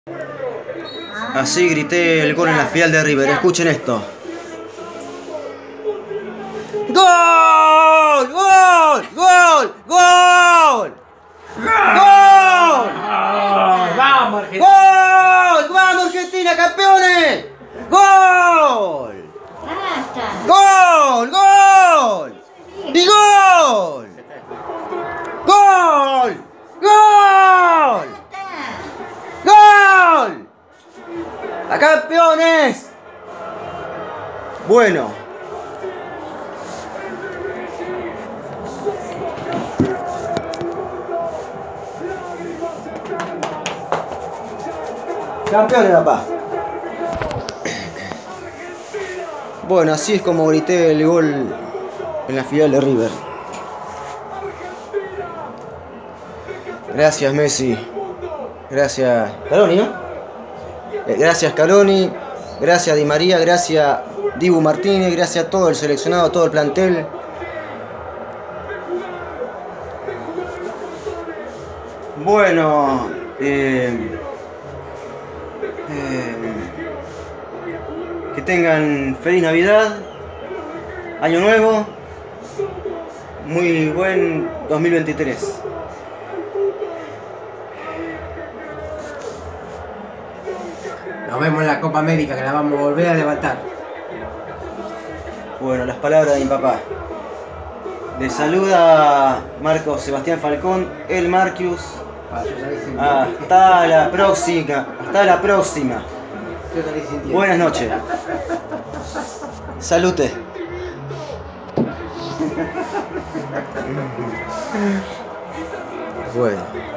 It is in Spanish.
Así grité el gol en la final de River. Escuchen esto. ¡Gol! ¡Gol! ¡Gol! ¡Gol! ¡Gol! ¡Vamos, Argentina! ¡Gol! ¡Vamos, Argentina, campeones! ¡Gol! ¡Gol! ¡Gol! ¡Y gol! ¡Gol! ¡Gol! ¡Gol! ¡A campeones! Bueno. Campeones, papá. Bueno, así es como grité el gol en la final de River. Gracias, Messi. Gracias, Scaloni, ¿no? Gracias, Scaloni. Gracias, Di María. Gracias, Dibu Martínez. Gracias a todo el seleccionado, todo el plantel. Bueno, que tengan feliz Navidad, Año Nuevo, muy buen 2023. Nos vemos en la Copa América, que la vamos a volver a levantar. Bueno, las palabras de mi papá. Les saluda Marcos Sebastián Falcón, el Marcus. Hasta la próxima. Hasta la próxima. Buenas noches. Salute. Bueno.